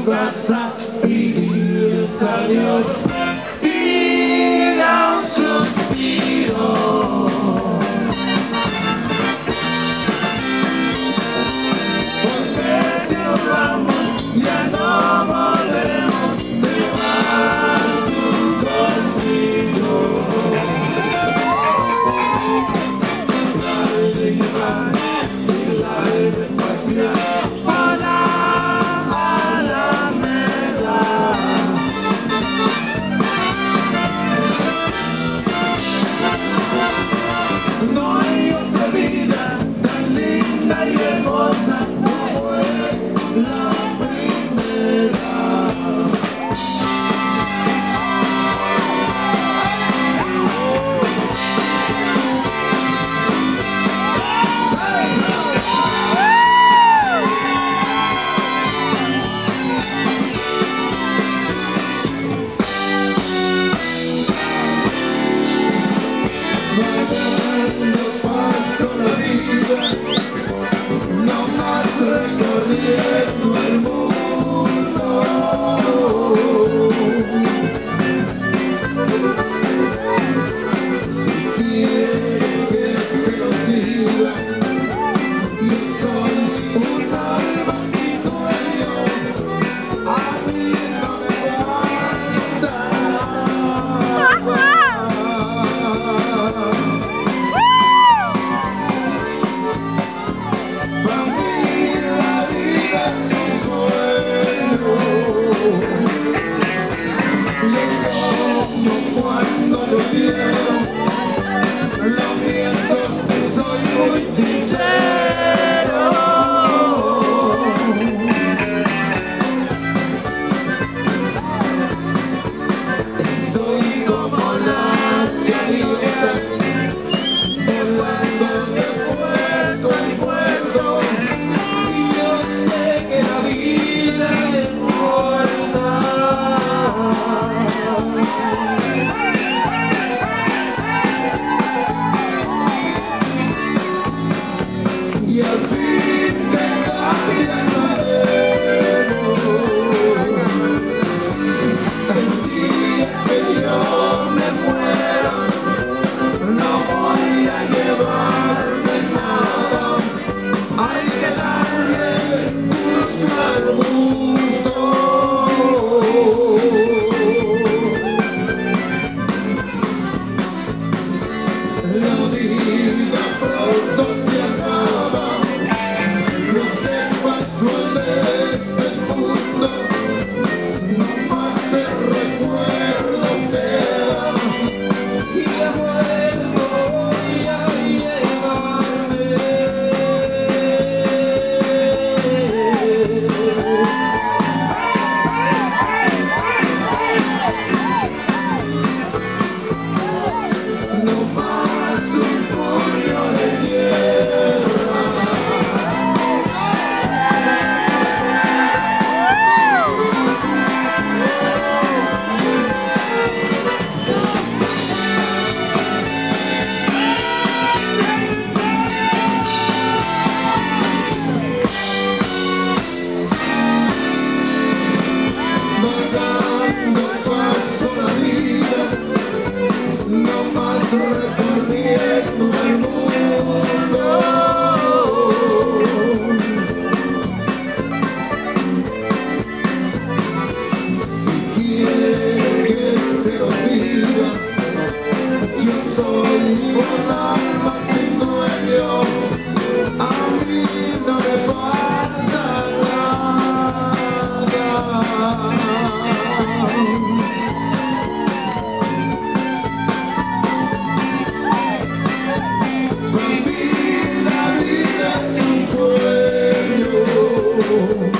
vas a vivir, adiós, y da un suspiro. Porque si nos vamos, ya no volveremos, te vas conmigo. La de llevar y la de pasear para Alameda. No hay otra vida tan linda y hermosa como es la primera. No paso la vida, no más recorriendo el mundo. Si quiere que se lo diga, yo soy un alma sin dueño, a mí no me falta nada. Para mí la vida es un sueño. Yo como cuando lo quiero, lo miento, soy muy sincero. Soy como las gaviotas, volando de puerto en puerto, y yo sé que la vida es corta. Y al fin de la vida haremos. El día que yo me muera, no voy a llevarme nada. Hay que darle gusto al gusto. La vida pronto se acaba, no sé cuál suele este mundo, no más el recuerdo queda, y de vuelta voy a llevarme. No más un puño de tierra. Dando paso la vida, no más recorriendo el mundo. Si quiere que se lo diga, yo soy un alma sin dueño, a mí no me falta nada. Para mí la vida es un sueño.